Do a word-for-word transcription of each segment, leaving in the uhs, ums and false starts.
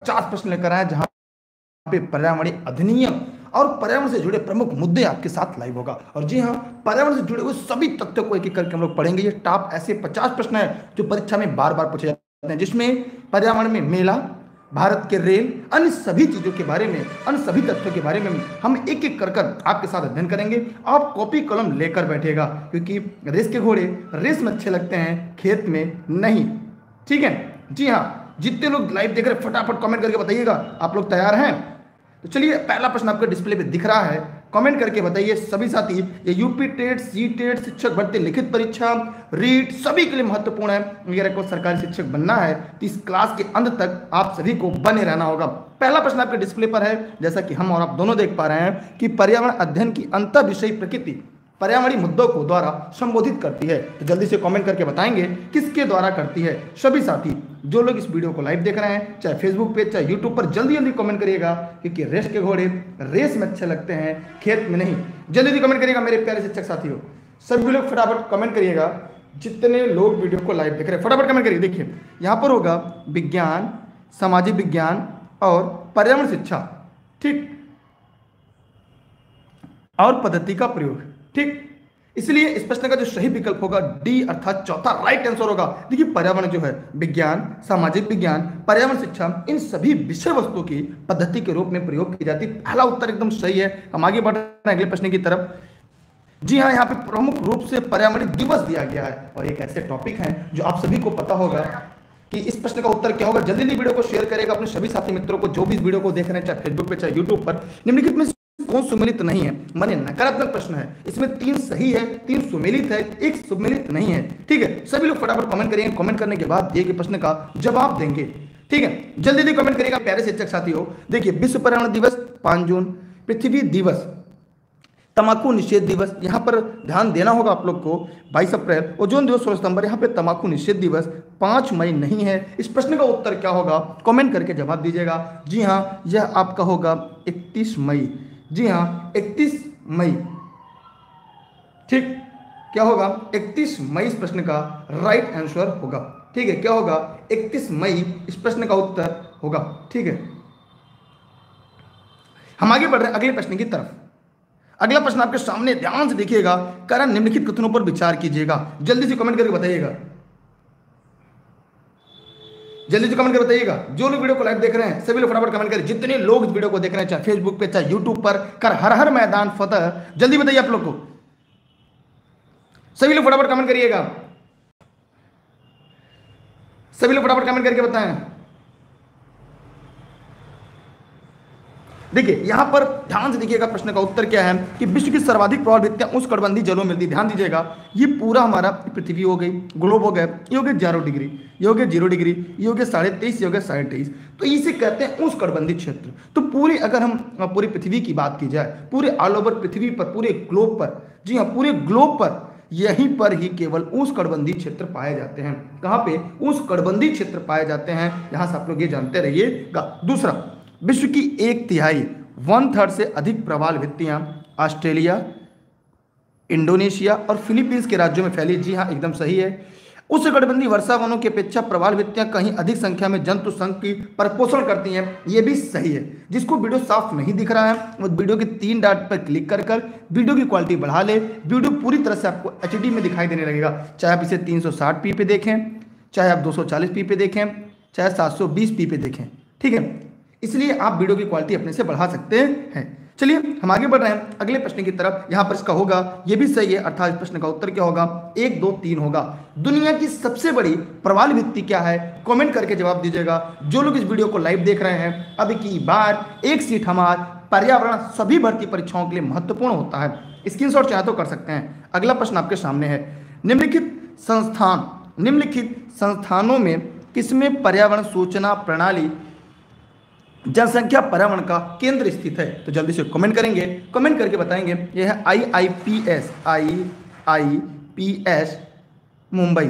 पचास प्रश्न लेकर आए जहां पे पर्यावरणीय अधिनियम और पर्यावरण से जुड़े प्रमुख मुद्दे आपके साथ लाइव होगा। और जी हाँ, पर्यावरण से जुड़े हुए सभी तथ्यों को एक एक करके हम लोग पढ़ेंगे। ये टॉप ऐसे पचास प्रश्न है जो परीक्षा में बार बार पूछे जाते हैं, जिसमें पर्यावरण में मेला, भारत के रेल, अन्य सभी चीजों के बारे में, अन्य सभी तथ्यों के बारे में हम एक एक कर कर आपके साथ अध्ययन करेंगे। आप कॉपी कलम लेकर बैठेगा, क्योंकि रेस के घोड़े रेस में अच्छे लगते हैं, खेत में नहीं। ठीक है जी हाँ, जितने लोग लाइव देख रहे हैं फटाफट कमेंट करके बताइएगा आप लोग तैयार हैं। तो चलिए, पहला प्रश्न आपके डिस्प्ले पे दिख रहा है, कमेंट करके बताइए सभी साथी। ये यूपी टेट, सी टेट, शिक्षक भर्ती लिखित परीक्षा, रीट सभी के लिए महत्वपूर्ण है। अगर आपको सरकारी शिक्षक बनना है तो इस क्लास के अंत तक आप सभी को बने रहना होगा। पहला प्रश्न आपके डिस्प्ले पर है, जैसा कि हम और आप दोनों देख पा रहे हैं कि पर्यावरण अध्ययन की अंतर विषयी प्रकृति पर्यावरणीय मुद्दों को द्वारा संबोधित करती है। तो जल्दी से कमेंट करके बताएंगे किसके द्वारा करती है। सभी साथी जो लोग इस वीडियो को लाइव देख रहे हैं, चाहे फेसबुक पे चाहे यूट्यूब पर, जल्दी जल्दी कमेंट करिएगा, क्योंकि रेस के घोड़े रेस में अच्छे लगते हैं, खेत में नहीं। जल्दी जल्दी कमेंट करिएगा मेरे प्यारे शिक्षक साथियों। सभी लोग फटाफट कमेंट करिएगा, जितने लोग वीडियो को लाइव देख रहे हैं फटाफट कमेंट करिए। देखिए यहाँ पर होगा विज्ञान, सामाजिक विज्ञान और पर्यावरण शिक्षा, ठीक, और पद्धति का प्रयोग, ठीक। इसलिए इस प्रश्न का जो सही विकल्प होगा डी, अर्थात चौथा राइट आंसर होगा। देखिए पर्यावरण जो है विज्ञान, सामाजिक विज्ञान, पर्यावरण शिक्षा, इन सभी विषय वस्तुओं की पद्धति के रूप में प्रयोग की जाती है। पहला उत्तर एकदम सही है। हम आगे बढ़ रहे हैं अगले प्रश्न की तरफ। जी हाँ, यहाँ पे प्रमुख रूप से पर्यावरण दिवस दिया गया है और एक ऐसे टॉपिक है जो आप सभी को पता होगा कि इस प्रश्न का उत्तर क्या होगा। जल्दी जल्दी वीडियो को शेयर करेगा अपने सभी साथी मित्रों को, जो भी इस वीडियो को देख रहे हैं, चाहे फेसबुक पे चाहे यूट्यूब पर। निम्नलिखित में कौन सुमेलित नहीं है? माने नकारात्मक प्रश्न है, इसमें तीन सही है, तीन सुमेलित है, एक सुमेलित नहीं है। ठीक है, सभी लोग फटाफट कमेंट करेंगे, कमेंट करने के बाद दिए गए प्रश्न का जवाब देंगे। ठीक है, जल्दी जल्दी कमेंट करिएगा प्यारे शिक्षक साथियों। देखिए विश्व पर्यावरण दिवस पांच जून, पृथ्वी दिवस, तंबाकू निषेध दिवस, यहाँ पर ध्यान देना होगा आप लोग को, बाईस अप्रैल, ओजोन दिवस सोलह सितंबर, यहाँ पे तंबाकू निषेध दिवस पाँच मई नहीं है। इस प्रश्न का उत्तर क्या होगा? कमेंट करके जवाब दीजिएगा। जी हाँ, यह आपका होगा इकतीस मई। जी हाँ, इकतीस मई, ठीक, क्या होगा? इकतीस मई इस प्रश्न का राइट आंसर होगा। ठीक है, क्या होगा? इकतीस मई इस प्रश्न का उत्तर होगा। ठीक है, हम आगे बढ़ रहे हैं अगले प्रश्न की तरफ। अगला प्रश्न आपके सामने, ध्यान से देखिएगा, कारण निम्नलिखित कथनों पर विचार कीजिएगा। जल्दी से कमेंट करके बताइएगा, जल्दी से कमेंट करके बताइएगा। जो लोग वीडियो को लाइव देख रहे हैं सभी लोग फटाफट कमेंट करें। जितने लोग इस वीडियो को देख रहे हैं, चाहे फेसबुक पे चाहे यूट्यूब पर, कर हर हर मैदान फतह, जल्दी बताइए आप लोग को। सभी लोग फटाफट कमेंट करिएगा, सभी लोग फटाफट कमेंट करके बताएं। देखिए यहां पर ध्यान से देखिएगा, प्रश्न का उत्तर क्या है कि विश्व की सर्वाधिक प्रवालभित्तियां उष्णकटिबंधीय जलों में मिलती। ध्यान दीजिएगा, ये पूरा हमारा पृथ्वी हो गई, ग्लोब हो गया, ये हो गया जीरो डिग्री, ये हो गया जीरो डिग्री, ये हो गया साढ़े तेईस, ये हो गया साढ़े तेईस, तो इसे कहते हैं उष्णकटिबंधीय क्षेत्र। तो पूरी अगर हम पूरी पृथ्वी की बात की जाए, पूरे ऑल ओवर पृथ्वी पर, पूरे ग्लोब पर, जी हाँ पूरे ग्लोब पर, यहीं पर ही केवल उष्णकटिबंधीय क्षेत्र पाए जाते हैं। कहाँ पे? उष्णकटिबंधीय क्षेत्र पाए जाते हैं। यहां से आप लोग ये जानते रहिएगा। दूसरा, विश्व की एक तिहाई वन थर्ड से अधिक प्रवाल भित्तियां ऑस्ट्रेलिया, इंडोनेशिया और फिलीपींस के राज्यों में फैली। जी हाँ, एकदम सही है। उष्णकटिबंधीय वर्षा वनों की अपेक्षा प्रवाल भित्तियां कहीं अधिक संख्या में जंतु संघ की परिपोषण करती हैं। ये भी सही है। जिसको वीडियो साफ नहीं दिख रहा है वो वीडियो के तीन डॉट पर क्लिक कर कर वीडियो की क्वालिटी बढ़ा ले। वीडियो पूरी तरह से आपको एच डी में दिखाई देने लगेगा। चाहे आप इसे तीन सौ साठ पी पे देखें, चाहे आप दो सौ चालीस पी पे देखें, चाहे सात सौ बीस पी पे देखें। ठीक है, इसलिए आप वीडियो की क्वालिटी अपने से बढ़ा सकते हैं। चलिए हम आगे बढ़ रहे हैं अगले प्रश्न की तरफ। यहां पर इसका होगा, यह भी सही है, अर्थात इस प्रश्न का उत्तर क्या होगा? एक, दो, तीन होगा। दुनिया की सबसे बड़ी प्रवाल भित्ति क्या है? कमेंट करके जवाब दीजिएगा। जो लोग इस वीडियो को लाइव देख रहे हैं, अब की बार एक सीट हमार पर्यावरण सभी भर्ती परीक्षाओं के लिए महत्वपूर्ण होता है। स्क्रीनशॉट चाहे तो कर सकते हैं। अगला प्रश्न आपके सामने है, निम्नलिखित संस्थान निम्नलिखित संस्थानों में किसमें पर्यावरण सूचना प्रणाली जनसंख्या पर्यावरण का केंद्र स्थित है? तो जल्दी से कमेंट करेंगे, कमेंट करके बताएंगे। यह है I I P S, I I P S Mumbai.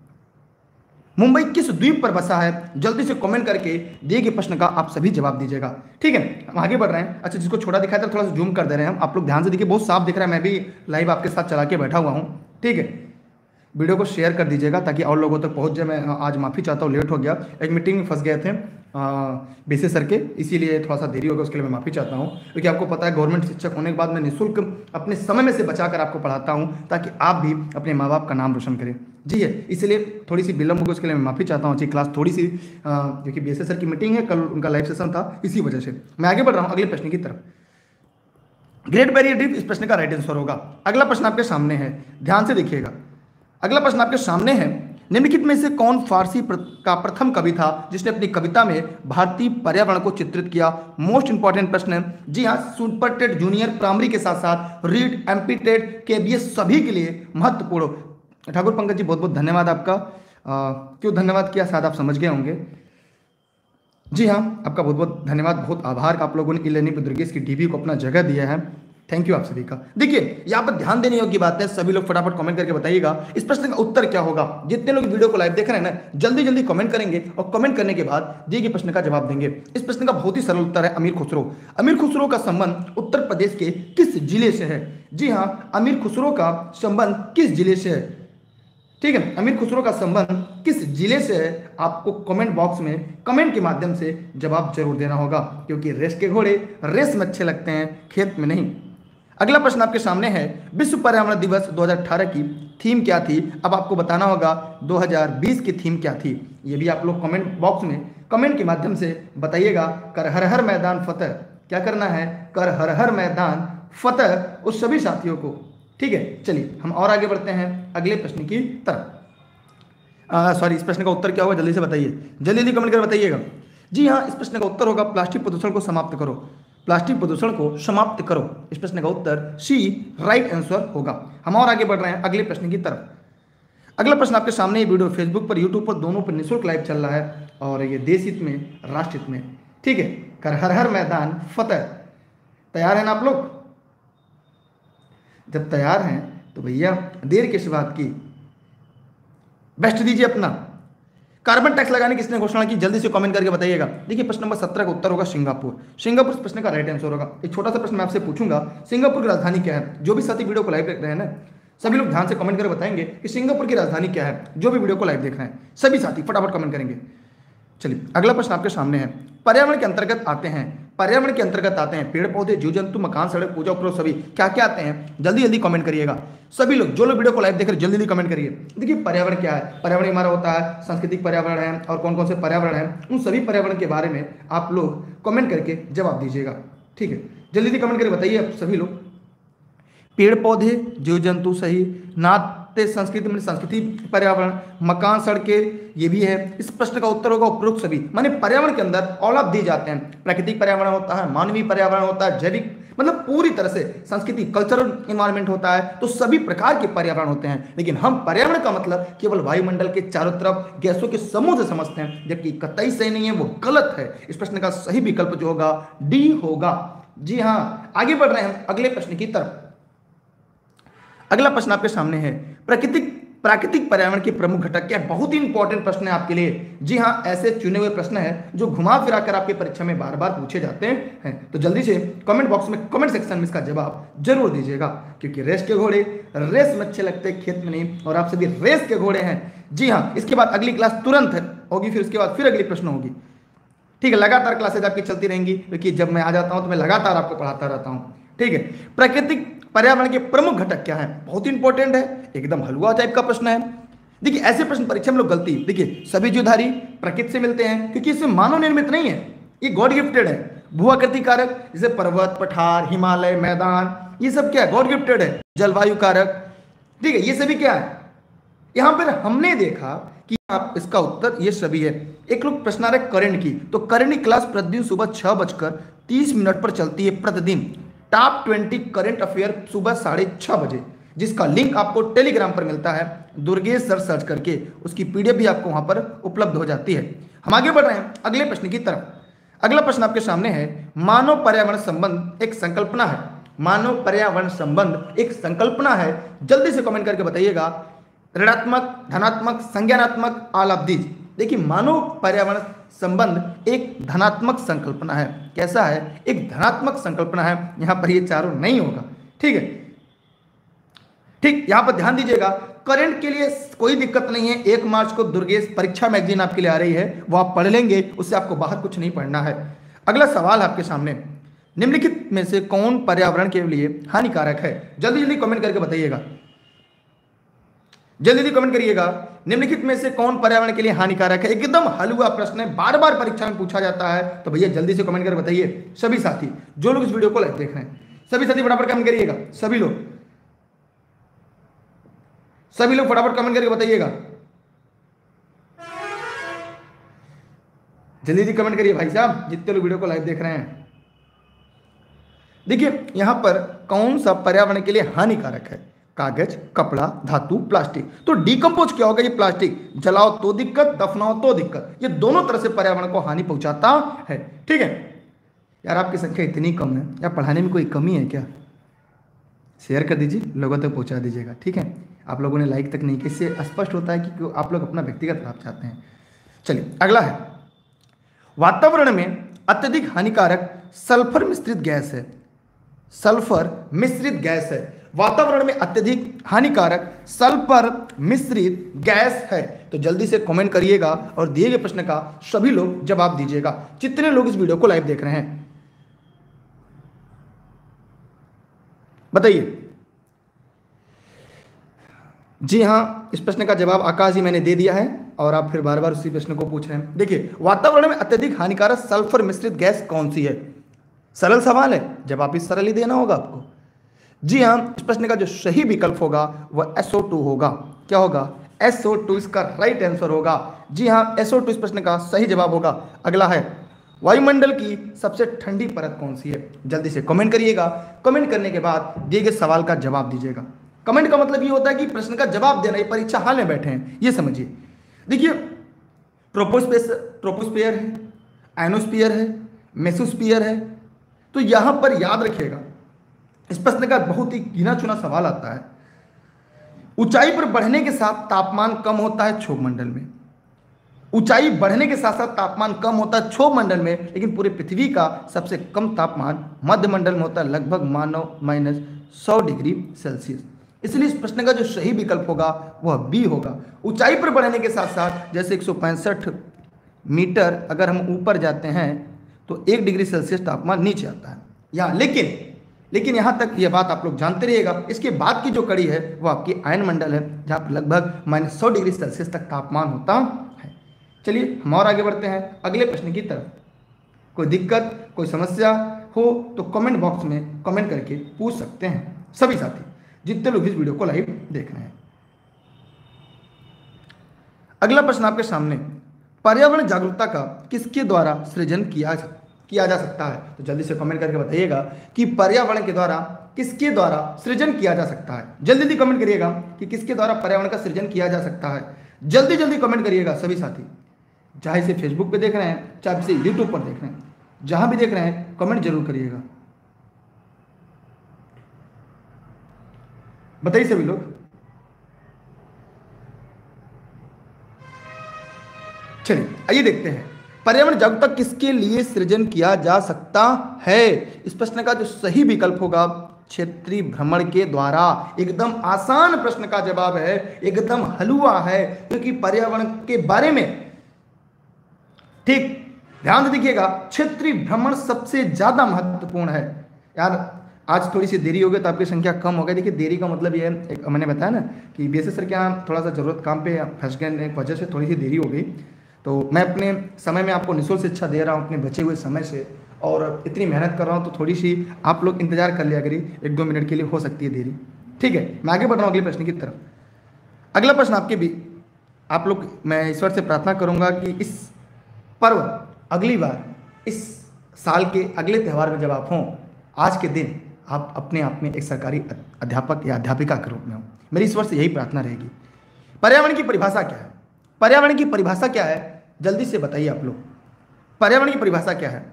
Mumbai किस द्वीप पर बसा है? जल्दी से कमेंट करके दिए गए प्रश्न का आप सभी जवाब दीजिएगा। ठीक है, हम आगे बढ़ रहे हैं। अच्छा, जिसको छोटा दिखाया था थोड़ा सा जूम कर दे रहे हैं हम। आप लोग ध्यान से देखिए, बहुत साफ दिख रहा है। मैं भी लाइव आपके साथ चला के बैठा हुआ हूँ। ठीक है, वीडियो को शेयर कर दीजिएगा ताकि और लोगों तक पहुँच जाए। मैं आज माफ़ी चाहता हूँ, लेट हो गया, एक मीटिंग में फंस गए थे। बेसिस सर के, इसीलिए थोड़ा सा देरी होगा, उसके लिए मैं माफ़ी चाहता हूँ। क्योंकि आपको पता है गवर्नमेंट शिक्षक होने के बाद मैं निःशुल्क अपने समय में से बचाकर आपको पढ़ाता हूँ ताकि आप भी अपने माँ बाप का नाम रोशन करें। जी है, इसलिए थोड़ी सी विलम्ब होगी, उसके लिए मैं माफ़ी चाहता हूँ। जी क्लास थोड़ी सी क्योंकि बेसिस सर की मीटिंग है, कल उनका लाइव सेशन था, इसी वजह से मैं आगे बढ़ रहा हूँ अगले प्रश्न की तरफ। ग्रेट बैरियर रीफ इस प्रश्न का राइट आंसर होगा। अगला प्रश्न आपके सामने है, ध्यान से देखिएगा। अगला प्रश्न आपके सामने है, निम्नलिखित में से कौन फारसी का प्रथम कवि था जिसने अपनी कविता में भारतीय पर्यावरण को चित्रित किया? मोस्ट इंपॉर्टेंट प्रश्न है। जी हाँ, सुपर टेट जूनियर प्राइमरी के साथ साथ रीड, एमपी टेट, केबीएस सभी के लिए महत्वपूर्ण। ठाकुर पंकज जी बहुत बहुत धन्यवाद आपका। आ, क्यों धन्यवाद किया शायद आप समझ गए होंगे। जी हाँ, आपका बहुत बहुत धन्यवाद, बहुत आभार आप लोगों ने ई लर्निंग दुर्गेश की डीबी को अपना जगह दिया है। थैंक यू आप सभी का। देखिए यहाँ पर ध्यान देने योग्य बात है, सभी लोग फटाफट कमेंट करके बताइएगा इस प्रश्न का उत्तर क्या होगा। जितने लोग वीडियो को लाइव देख रहे हैं ना, जल्दी जल्दी कमेंट करेंगे और कमेंट करने के बाद दिए गए प्रश्न का जवाब देंगे। इस प्रश्न का बहुत ही सरल उत्तर है अमीर खुसरो। अमीर खुसरो का संबंध उत्तर प्रदेश के किस जिले से है? जी हाँ, अमीर खुसरो का संबंध किस जिले से है? ठीक है, अमीर खुसरो का संबंध किस जिले से है? आपको कमेंट बॉक्स में कमेंट के माध्यम से जवाब जरूर देना होगा, क्योंकि रेस के घोड़े रेस में अच्छे लगते हैं, खेत में नहीं। अगला प्रश्न आपके सामने है, विश्व पर्यावरण दिवस दो हज़ार अठारह की थीम क्या थी? अब आपको बताना होगा दो हज़ार बीस की थीम क्या थी। ये भी आप लोग कमेंट बॉक्स में कमेंट के माध्यम से बताइएगा। कर हर हर मैदान फतेह, क्या करना है? कर हर हर मैदान फतेह उस सभी साथियों को। ठीक है, चलिए हम और आगे बढ़ते हैं अगले प्रश्न की तरफ। सॉरी, इस प्रश्न का उत्तर क्या होगा जल्दी से बताइए, जल्दी जल्दी कमेंट कर बताइएगा। जी हाँ, इस प्रश्न का उत्तर होगा प्लास्टिक प्रदूषण को समाप्त करो। प्लास्टिक प्रदूषण को समाप्त करो, इस प्रश्न का उत्तर सी राइट आंसर होगा। हम और आगे बढ़ रहे हैं अगले प्रश्न की तरफ। अगला प्रश्न आपके सामने, ये वीडियो फेसबुक पर, यूट्यूब पर दोनों पर निःशुल्क लाइव चल रहा है और ये देश हित में, राष्ट्र हित में। ठीक है, कर हर हर मैदान फतेह। तैयार हैं ना आप लोग? जब तैयार हैं तो भैया देर किस बात की, बेस्ट दीजिए अपना। कार्बन टैक्स लगाने की किसने घोषणा की? जल्दी से कमेंट करके बताइएगा। देखिए प्रश्न नंबर सत्रह का उत्तर होगा सिंगापुर। सिंगापुर इस प्रश्न का राइट आंसर होगा। एक छोटा सा प्रश्न मैं आपसे पूछूंगा, सिंगापुर की राजधानी क्या है? जो भी साथी वीडियो को लाइव देख रहे हैं ना, सभी लोग ध्यान से कमेंट करके बताएंगे कि सिंगापुर की राजधानी क्या है। जो भी वीडियो को लाइव देख रहे हैं सभी साथी फटाफट कमेंट करेंगे। चलिए अगला प्रश्न आपके सामने है, पर्यावरण के अंतर्गत आते हैं, पर्यावरण के अंतर्गत आते हैं पेड़ पौधे, जीव जंतु, मकान, सड़क, पूजा उपयोग, सभी क्या क्या आते हैं? जल्दी जल्दी कमेंट करिएगा। सभी लोग जो लोग वीडियो को लाइव देख रहे हैं जल्दी जल्दी कमेंट करिए। देखिए पर्यावरण क्या है? पर्यावरण हमारा होता है सांस्कृतिक पर्यावरण है, और कौन कौन से पर्यावरण है, उन सभी पर्यावरण के बारे में आप लोग कमेंट करके जवाब दीजिएगा। ठीक है, जल्दी जल्दी कमेंट करके बताइए आप सभी लोग। पेड़ पौधे, जीव जंतु सही, नाते संस्कृति में संस्कृति पर्यावरण, मकान, सड़कें, ये भी है। इस प्रश्न का उत्तर होगा उपरोक्त सभी। माने पर्यावरण के अंदर ऑल ऑफ दिए जाते हैं। प्राकृतिक पर्यावरण होता है, मानवीय पर्यावरण होता है, जैविक, मतलब पूरी तरह से संस्कृति कल्चरल इन्वायरमेंट होता है। तो सभी प्रकार के पर्यावरण होते हैं, लेकिन हम पर्यावरण का मतलब केवल वायुमंडल के चारों तरफ गैसों के समूह से समझते हैं, जबकि कतई सही नहीं है, वो गलत है। इस प्रश्न का सही विकल्प जो होगा डी होगा। जी हाँ, आगे बढ़ रहे हैं अगले प्रश्न की तरफ। अगला प्रश्न आपके सामने है, प्राकृतिक प्राकृतिक पर्यावरण के प्रमुख घटक क्या है? बहुत ही इंपॉर्टेंट प्रश्न है आपके लिए। जी हाँ, ऐसे चुने हुए प्रश्न है जो घुमा फिरा कर आपके परीक्षा में बार बार पूछे जाते हैं। तो जल्दी से कमेंट बॉक्स में, कमेंट सेक्शन में इसका जवाब जरूर दीजिएगा, क्योंकि रेस के घोड़े रेस में अच्छे लगते हैं, खेत में नहीं, और आप सभी रेस के घोड़े हैं। जी हाँ, इसके बाद अगली क्लास तुरंत होगी, फिर उसके बाद फिर अगली प्रश्न होगी। ठीक है, लगातार क्लासेज आपकी चलती रहेंगी, क्योंकि जब मैं आ जाता हूं तो मैं लगातार आपको पढ़ाता रहता हूं। ठीक है, प्राकृतिक पर्यावरण के प्रमुख घटक क्या है? बहुत ही इंपॉर्टेंट है, एकदम हलवा टाइप का प्रश्न है। देखिए ऐसे प्रश्न परीक्षा में लोग गलती, देखिए सभी जीवधारी प्रकृति से मिलते हैं, क्योंकि इसमें मानव निर्मित नहीं है, ये गॉड गिफ्टेड है। भूआकृति कारक जैसे पर्वत, पठार, हिमालय, मैदान, ये सब क्या है? गॉड गिफ्टेड है। जलवायु कारक, ठीक है, ये सभी क्या है? यहां पर हमने देखा कि आप इसका उत्तर ये सभी है। एक लोग प्रश्न आ रहा है करंट की, तो करंट की क्लास प्रतिदिन सुबह छह बजकर तीस मिनट पर चलती है प्रतिदिन। टॉप ट्वेंटी करंट अफेयर सुबह साढ़े छह बजे, जिसका लिंक आपको टेलीग्राम पर मिलता है, दुर्गेश सर सर्च करके उसकी पीडीएफ भी आपको वहां पर उपलब्ध हो जाती है। हम आगे बढ़ रहे हैं अगले प्रश्न की तरफ। अगला प्रश्न आपके सामने है, मानव पर्यावरण संबंध एक संकल्पना है। मानव पर्यावरण संबंध एक संकल्पना है, जल्दी से कमेंट करके बताइएगा। ऋणात्मक, धनात्मक, संज्ञानात्मक, ऑल ऑफ दीज। देखिए मानव पर्यावरण संबंध एक धनात्मक संकल्पना है। कैसा है? एक धनात्मक संकल्पना है। यहां पर ये चारों नहीं होगा। ठीक है, ठीक, यहां पर ध्यान दीजिएगा, करंट के लिए कोई दिक्कत नहीं है। एक मार्च को दुर्गेश परीक्षा मैगजीन आपके लिए आ रही है, वो आप पढ़ लेंगे, उससे आपको बाहर कुछ नहीं पढ़ना है। अगला सवाल आपके सामने, निम्नलिखित में से कौन पर्यावरण के लिए हानिकारक है? जल्दी जल्दी कमेंट करके बताइएगा, जल्दी जल्दी कमेंट करिएगा। निम्नलिखित में से कौन पर्यावरण के लिए हानिकारक है? एकदम हलवा प्रश्न है, बार बार परीक्षा में पूछा जाता है, तो भैया जल्दी से कमेंट करके बताइए। सभी साथी जो लोग इस वीडियो को लाइव देख रहे हैं, सभी साथी फटाफट कमेंट करिएगा। सभी लोग सभी लोग फटाफट कमेंट करके बताइएगा, जल्दी जल्दी कमेंट करिए भाई साहब, जितने लोग वीडियो को लाइव देख रहे हैं। देखिए यहां पर कौन सा पर्यावरण के लिए हानिकारक है? कागज, कपड़ा, धातु, प्लास्टिक। तो डिकम्पोज क्या होगा? ये प्लास्टिक जलाओ तो दिक्कत, दफनाओ तो दिक्कत, ये दोनों तरह से पर्यावरण को हानि पहुंचाता है। ठीक है यार, आपकी संख्या इतनी कम है, या पढ़ाने में कोई कमी है क्या? शेयर कर दीजिए, लोगों तक पहुंचा दीजिएगा। ठीक है, आप लोगों ने लाइक तक नहीं किया, इससे स्पष्ट होता है कि आप लोग अपना व्यक्तिगत लाभ चाहते हैं। चलिए अगला है, वातावरण में अत्यधिक हानिकारक सल्फर मिश्रित गैस है। सल्फर मिश्रित गैस है, वातावरण में अत्यधिक हानिकारक सल्फर मिश्रित गैस है। तो जल्दी से कमेंट करिएगा और दिए गए प्रश्न का सभी लोग जवाब दीजिएगा, जितने लोग इस वीडियो को लाइव देख रहे हैं। बताइए। जी हाँ, इस प्रश्न का जवाब आकाश जी मैंने दे दिया है, और आप फिर बार बार उसी प्रश्न को पूछ रहे हैं। देखिए, वातावरण में अत्यधिक हानिकारक सल्फर मिश्रित गैस कौन सी है? सरल सवाल है, जवाब भी सरल ही देना होगा आपको। जी हाँ, इस प्रश्न का जो सही विकल्प होगा वह एस ओ टू होगा। क्या होगा? एस ओ टू इसका राइट आंसर होगा। जी हाँ, एस ओ टू इस प्रश्न का सही जवाब होगा। अगला है, वायुमंडल की सबसे ठंडी परत कौन सी है? जल्दी से कमेंट करिएगा, कमेंट करने के बाद दिए गए सवाल का जवाब दीजिएगा। कमेंट का मतलब ये होता है कि प्रश्न का जवाब देना, ये परीक्षा हाल में बैठे हैं, ये समझिए। देखिए, ट्रोपोस्पेस ट्रोपोस्फियर है, आयनोस्फीयर है, मेसोस्फीयर है। तो यहां पर याद रखिएगा, इस प्रश्न का बहुत ही गिना चुना सवाल आता है। ऊंचाई पर बढ़ने के साथ तापमान कम होता है क्षोभ मंडल में। ऊंचाई बढ़ने के साथ साथ तापमान कम होता है क्षोभ मंडल में, लेकिन पूरे पृथ्वी का सबसे कम तापमान मध्य मंडल में होता है, लगभग मानो माइनस सौ डिग्री सेल्सियस। इसलिए इस प्रश्न का जो सही विकल्प होगा वह बी होगा। ऊंचाई पर बढ़ने के साथ साथ जैसे एक सौ पैंसठ मीटर अगर हम ऊपर जाते हैं तो एक डिग्री सेल्सियस तापमान नीचे आता है यहाँ। लेकिन लेकिन यहाँ तक ये बात आप लोग जानते रहिएगा। इसके बाद की जो कड़ी है वो आपकी आयन मंडल है, जहाँ पर लगभग माइनस सौ डिग्री सेल्सियस तक तापमान होता है। चलिए हम और आगे बढ़ते हैं अगले प्रश्न की तरफ। कोई दिक्कत, कोई समस्या हो तो कमेंट बॉक्स में कमेंट करके पूछ सकते हैं सभी साथी, जितने लोग इस वीडियो को लाइव देख रहे हैं। अगला प्रश्न आपके सामने, पर्यावरण जागरूकता का किसके द्वारा सृजन किया किया जा सकता है? तो जल्दी से कमेंट करके बताइएगा कि पर्यावरण के द्वारा किसके द्वारा सृजन किया जा सकता है। जल्दी जल्दी कमेंट करिएगा कि किसके द्वारा पर्यावरण का सृजन किया जा सकता है। जल्दी जल्दी कमेंट करिएगा सभी साथी, चाहे इसे फेसबुक पे देख रहे हैं, चाहे इसे यूट्यूब पर देख रहे हैं, जहां भी देख रहे हैं कमेंट जरूर करिएगा। बताइए सभी लोग। चलिए आइए देखते हैं, पर्यावरण जागरूकता किसके लिए सृजन किया जा सकता है? इस प्रश्न का जो सही विकल्प होगा क्षेत्रीय भ्रमण के द्वारा। एकदम आसान प्रश्न का जवाब है, एकदम हलवा है, क्योंकि पर्यावरण के बारे में ठीक ध्यान से देखिएगा, क्षेत्रीय भ्रमण सबसे ज्यादा महत्वपूर्ण है। यार आज थोड़ी सी देरी हो गई तो आपकी संख्या कम हो गई। देखिए देरी का मतलब ये है, एक मैंने बताया ना कि बीएसएस सर के यहाँ थोड़ा सा जरूरत काम पे फंस गए, एक वजह से थोड़ी सी देरी हो गई। तो मैं अपने समय में आपको निःशुल्क शिक्षा दे रहा हूँ, अपने बचे हुए समय से, और इतनी मेहनत कर रहा हूँ, तो थोड़ी सी आप लोग इंतजार कर लिया करिए, एक दो मिनट के लिए हो सकती है देरी। ठीक है, मैं आगे बढ़ रहा हूँ अगले प्रश्न की तरफ। अगला प्रश्न आपके भी, आप लोग, मैं ईश्वर से प्रार्थना करूँगा कि इस पर्व अगली बार इस साल के अगले त्यौहार में जब आप हों, आज के दिन आप अपने आप में एक सरकारी अध्यापक या अध्यापिका के रूप में हो। मेरी ईश्वर से यही प्रार्थना रहेगी। पर्यावरण की परिभाषा क्या है? पर्यावरण की परिभाषा क्या है? जल्दी से बताइए आप लोग, पर्यावरण की परिभाषा क्या है?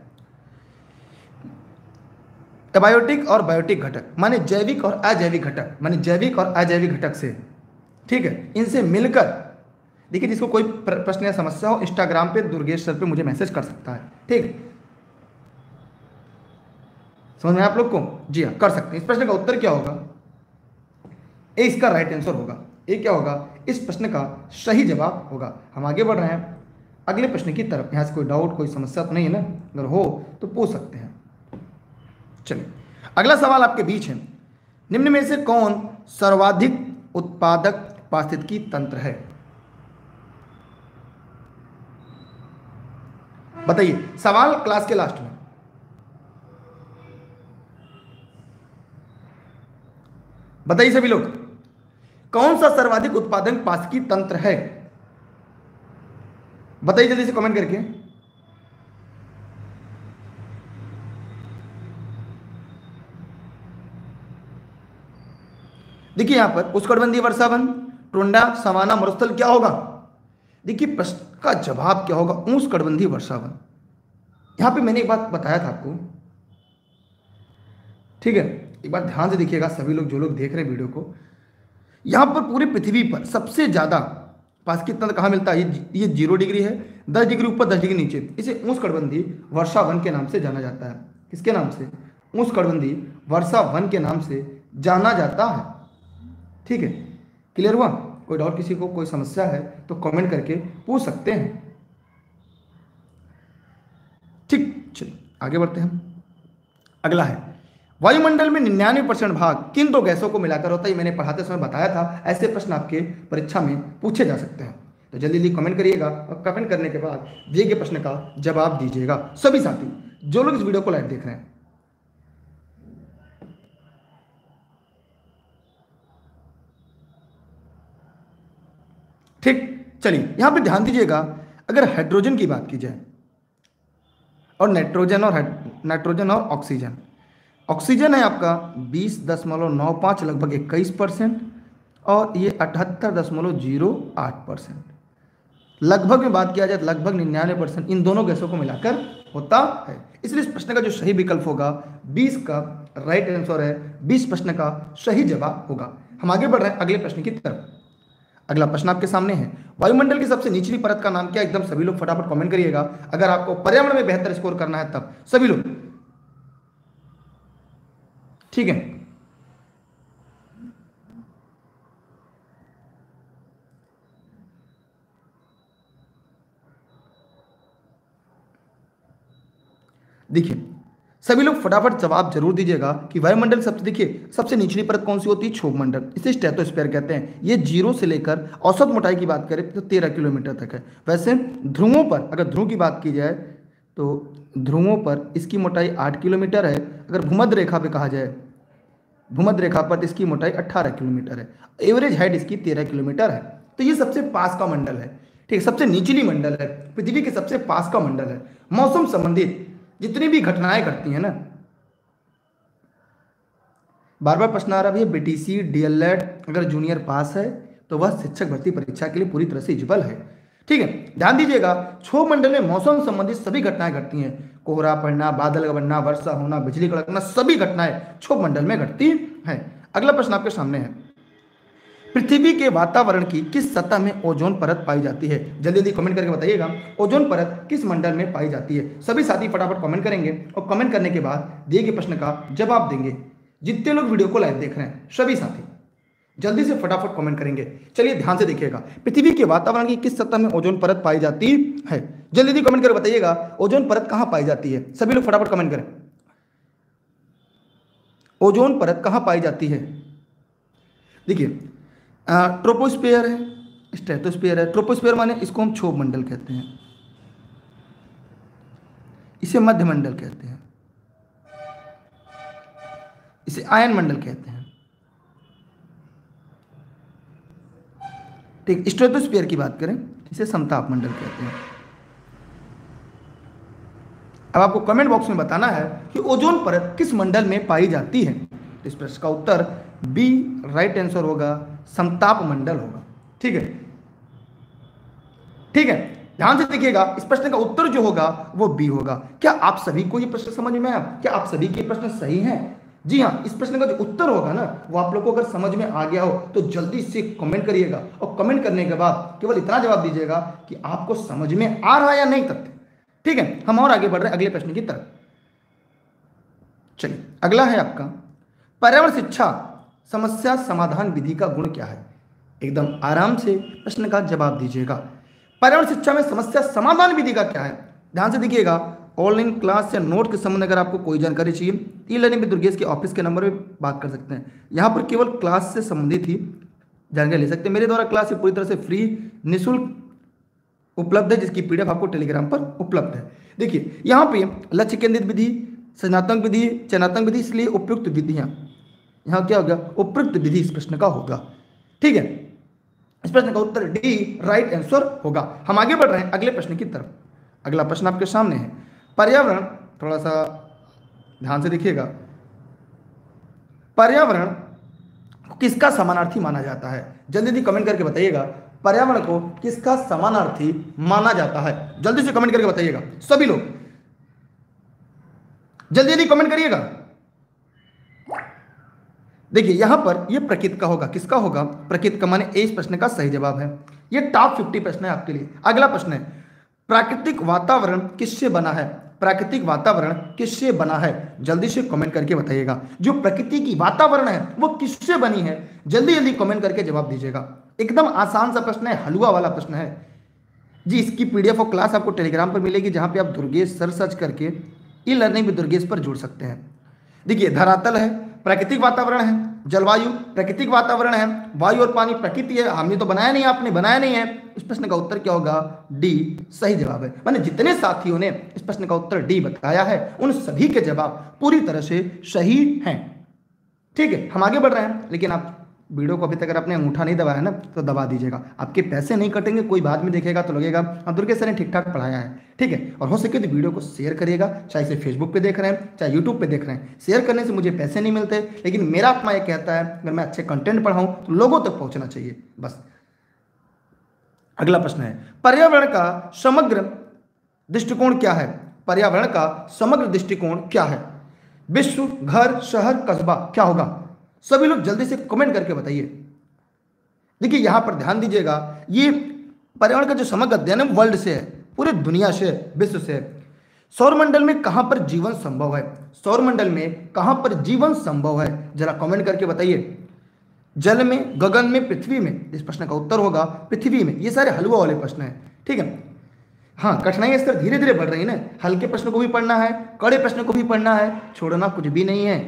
एबायोटिक और बायोटिक घटक, माने जैविक और अजैविक घटक, माने जैविक और अजैविक घटक से, ठीक है, इनसे मिलकर, देखिए जिसको कोई प्रश्न या समस्या हो इंस्टाग्राम पे दुर्गेश सर पे मुझे मैसेज कर सकता है। ठीक, समझ में आप लोग को? जी हाँ, कर सकते हैं। इस प्रश्न का उत्तर क्या होगा? ए इसका राइट आंसर होगा। ये क्या होगा, इस प्रश्न का सही जवाब होगा। हम आगे बढ़ रहे हैं अगले प्रश्न की तरफ। यहाँ से कोई डाउट कोई समस्या तो नहीं है ना, अगर हो तो पूछ सकते हैं। चलिए अगला सवाल आपके बीच है, निम्न में से कौन सर्वाधिक उत्पादक पारिस्थितिकी तंत्र है? बताइए, सवाल क्लास के लास्ट में। बताइए सभी लोग, कौन सा सर्वाधिक उत्पादक पारिस्थितिकी तंत्र है? बताइए जल्दी से कमेंट करके। देखिए यहां पर उष्णकटिबंधीय वर्षावन, टुंड्रा, सवाना, मरुस्थल क्या होगा? देखिए प्रश्न का जवाब क्या होगा, उष्णकटिबंधीय वर्षावन। यहां पे मैंने एक बात बताया था आपको, ठीक है, एक बार ध्यान से देखिएगा सभी लोग जो लोग देख रहे हैं वीडियो को। यहां पर पूरी पृथ्वी पर सबसे ज्यादा पारिस्थितिकी तंत्र कहाँ मिलता है? ये ये जीरो डिग्री है, दस डिग्री ऊपर दस डिग्री नीचे, इसे उष्णकटिबंधीय वर्षावन के नाम से जाना जाता है। किसके नाम से? उष्णकटिबंधीय वर्षावन के नाम से जाना जाता है। ठीक है, क्लियर हुआ? कोई डाउट किसी को कोई समस्या है तो कमेंट करके पूछ सकते हैं। ठीक, चलिए आगे बढ़ते हैं। अगला है, वायुमंडल में निन्यानवे परसेंट भाग किन दो गैसों को मिलाकर होता है? ये मैंने पढ़ाते समय बताया था, ऐसे प्रश्न आपके परीक्षा में पूछे जा सकते हैं। तो जल्दी जल्दी कमेंट करिएगा और कमेंट करने के बाद दिए गए प्रश्न का जवाब दीजिएगा सभी साथी जो लोग इस वीडियो को लाइव देख रहे हैं। ठीक, चलिए यहां पे ध्यान दीजिएगा, अगर हाइड्रोजन की बात की जाए और नाइट्रोजन और नाइट्रोजन और ऑक्सीजन, ऑक्सीजन है आपका बीस दशमलव नौ पाँच लगभग इक्कीस परसेंट और ये अठहत्तर दशमलव जीरो आठ परसेंट, लगभग में बात किया जाए तो लगभग निन्यानवे परसेंट इन दोनों गैसों को मिलाकर होता है। इसलिए इस प्रश्न का जो सही विकल्प होगा बीस का राइट आंसर है, बीस प्रश्न का सही जवाब होगा। हम आगे बढ़ रहे हैं अगले प्रश्न की तरफ। अगला प्रश्न आपके सामने है, वायुमंडल की सबसे निचली परत का नाम क्या? एकदम सभी लोग फटाफट कमेंट करिएगा, अगर आपको पर्यावरण में बेहतर स्कोर करना है तब सभी लोग। ठीक है, देखिए सभी लोग फटाफट जवाब जरूर दीजिएगा कि वायुमंडल सबसे, देखिए सबसे निचली परत कौन सी होती है? क्षोभमंडल, इसे स्ट्रेटोस्फीयर कहते हैं। ये जीरो से लेकर औसत मोटाई की बात करें तो तेरह किलोमीटर तक है। वैसे ध्रुवों पर, अगर ध्रुव की बात की जाए तो ध्रुवों पर इसकी मोटाई आठ किलोमीटर है। अगर भूमध्य रेखा पे कहा जाए, भूमध्य रेखा पर इसकी मोटाई अट्ठारह किलोमीटर है। एवरेज हाइट इसकी तेरह किलोमीटर है। तो ये सबसे पास का मंडल है, ठीक है, सबसे निचली मंडल है, पृथ्वी के सबसे पास का मंडल है। मौसम संबंधित जितनी भी घटनाएं घटती हैं ना, बार बार प्रश्न आ रहा है बीटीसी डीएलएड अगर जूनियर पास है तो वह शिक्षक भर्ती परीक्षा के लिए पूरी तरह से एलिजिबल है। ठीक है, ध्यान दीजिएगा, क्षोभमंडल में मौसम संबंधित सभी घटनाएं घटती हैं। कोहरा पड़ना, बादल बनना, वर्षा होना, बिजली कड़कना, सभी घटनाएं क्षोभमंडल में घटती हैं। अगला प्रश्न आपके सामने है, पृथ्वी के वातावरण की किस सतह में ओजोन परत पाई जाती है? जल्दी जल्दी कमेंट करके बताइएगा, ओजोन परत किस मंडल में पाई जाती है? सभी साथी फटाफट कमेंट करेंगे और कमेंट करने के बाद दिए गए प्रश्न का जवाब देंगे। जितने लोग वीडियो को लाइव देख रहे हैं सभी साथी जल्दी से फटाफट कमेंट करेंगे। चलिए ध्यान से देखिएगा, पृथ्वी के वातावरण की किस सतह में ओजोन परत पाई जाती है? जल्दी जल्दी कमेंट करके बताइएगा, ओजोन परत कहां पाई जाती है? सभी लोग फटाफट कमेंट करें, ओजोन परत कहां पाई जाती है? देखिए ट्रोपोस्फीयर है, स्ट्रेटोस्फीयर है। ट्रोपोस्फीयर माने इसको हम क्षोभ मंडल कहते हैं, इसे मध्य मंडल कहते हैं, इसे आयन मंडल कहते हैं। ठीक, स्ट्रेटोस्फीयर की बात करें इसे समताप मंडल कहते हैं। अब आपको कमेंट बॉक्स में बताना है कि ओजोन परत किस मंडल में पाई जाती है। तो इस प्रश्न का उत्तर बी राइट आंसर होगा, समताप मंडल होगा। ठीक है, ठीक है, ध्यान से देखिएगा, इस प्रश्न का उत्तर जो होगा वो बी होगा। क्या आप सभी को ये प्रश्न समझ में आया? क्या आप सभी के प्रश्न सही हैं? जी हाँ, इस प्रश्न का जो उत्तर होगा ना वो आप लोग को अगर समझ में आ गया हो तो जल्दी से कमेंट करिएगा और कमेंट करने के बाद केवल इतना जवाब दीजिएगा कि आपको समझ में आ रहा है या नहीं तथ्य। ठीक है, हम और आगे बढ़ रहे हैं अगले प्रश्न की तरफ। चलिए अगला है आपका, पर्यावरण शिक्षा समस्या समाधान विधि का गुण क्या है? एकदम आराम से प्रश्न का जवाब दीजिएगा। पर्यावरण शिक्षा में समस्या समाधान विधि का क्या है, ध्यान से देखिएगा। ऑनलाइन क्लास या नोट के संबंध में अगर आपको कोई जानकारी चाहिए, ई लर्निंग विद दुर्गेश के ऑफिस के नंबर पे बात कर सकते हैं। यहाँ पर केवल क्लास से संबंधित ही जानकारी ले सकते हैं। मेरे द्वारा क्लास पूरी तरह से फ्री निःशुल्क उपलब्ध है, जिसकी पीडीएफ आपको टेलीग्राम पर उपलब्ध है। देखिए यहाँ पे लक्ष्य केंद्रित विधि, सृजनात्मक विधि, चयनात्मक विधि, इसलिए उपयुक्त विधियाँ, यहाँ क्या होगा, उपयुक्त विधि इस प्रश्न का होगा। ठीक है, इस प्रश्न का उत्तर डी राइट आंसर होगा। हम आगे बढ़ रहे हैं अगले प्रश्न की तरफ। अगला प्रश्न आपके सामने है पर्यावरण, थोड़ा सा ध्यान से देखिएगा। पर्यावरण को किसका समानार्थी माना जाता है, जल्दी जल्दी कमेंट करके बताइएगा। पर्यावरण को किसका समानार्थी माना जाता है, जल्दी से कमेंट करके बताइएगा सभी लोग, जल्दी जल्दी कमेंट करिएगा। देखिए यहां पर यह प्रकृति का होगा, किसका होगा, प्रकृति का, माने ए इस प्रश्न का सही जवाब है। यह टॉप फिफ्टी प्रश्न है आपके लिए। अगला प्रश्न है प्राकृतिक वातावरण किससे बना है, प्राकृतिक वातावरण किससे बना है, जल्दी से कमेंट करके बताइएगा। जो प्रकृति की वातावरण है वो किससे बनी है, जल्दी जल्दी कमेंट करके जवाब दीजिएगा। एकदम आसान सा प्रश्न है, हलवा वाला प्रश्न है जी। इसकी पीडीएफ और क्लास आपको टेलीग्राम पर मिलेगी, जहां पे आप दुर्गेश सर सर्च करके ई लर्निंग विद दुर्गेश पर जुड़ सकते हैं। देखिए धरातल है, प्राकृतिक वातावरण है, जलवायु प्राकृतिक वातावरण है, वायु और पानी प्रकृति है, हमने तो बनाया नहीं, आपने बनाया नहीं है। इस प्रश्न का उत्तर क्या होगा, डी सही जवाब है। माने जितने साथियों ने इस प्रश्न का उत्तर डी बताया है उन सभी के जवाब पूरी तरह से सही हैं। ठीक है, हम आगे बढ़ रहे हैं, लेकिन आप वीडियो को अभी तक अगर आपने अंगूठा नहीं दबाया ना तो दबा दीजिएगा। आपके पैसे नहीं कटेंगे, कोई बाद में देखेगा तो लगेगा हाँ दुर्गेश सर ने ठीक ठाक पढ़ाया है। ठीक है, और हो सके तो वीडियो को शेयर करिएगा, चाहे इसे फेसबुक पे देख रहे हैं चाहे यूट्यूब पे देख रहे हैं। शेयर करने से मुझे पैसे नहीं मिलते, लेकिन मेरा आत्मा यह कहता है अगर मैं अच्छे कंटेंट पढ़ाऊँ तो लोगों तक पहुँचना चाहिए बस। अगला प्रश्न है पर्यावरण का समग्र दृष्टिकोण क्या है, पर्यावरण का समग्र दृष्टिकोण क्या है, विश्व, घर, शहर, कस्बा, क्या होगा, सभी लोग जल्दी से कमेंट करके बताइए। देखिए यहां पर ध्यान दीजिएगा, ये पर्यावरण का जो समग्र अध्ययन है वर्ल्ड से है, पूरे दुनिया से, विश्व से। सौरमंडल में कहां पर जीवन संभव है, सौरमंडल में कहां पर जीवन संभव है, जरा कमेंट करके बताइए। जल में, गगन में, पृथ्वी में, इस प्रश्न का उत्तर होगा पृथ्वी में। ये सारे हलवा वाले प्रश्न हैं। ठीक है, हाँ कठिनाई स्तर धीरे धीरे बढ़ रही है ना, हल्के प्रश्न को भी पढ़ना है, कड़े प्रश्न को भी पढ़ना है, छोड़ना कुछ भी नहीं है।